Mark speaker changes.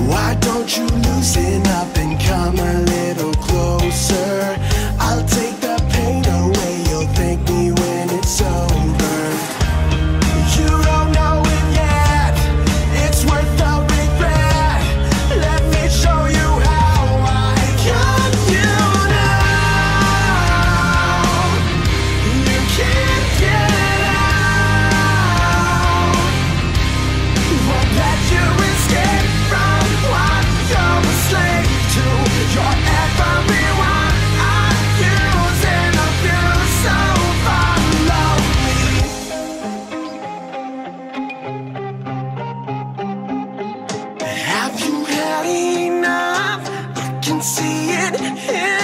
Speaker 1: Why don't you loosen up and come a little closer? I'll take the pain away, you'll thank me when it's over. You don't know it yet, it's worth the regret. Let me show you how I got you now. You can't get out. Won't let you escape from what you're a slave to. You're everyone I use and abuse, so follow me. Have you had enough? I can see it in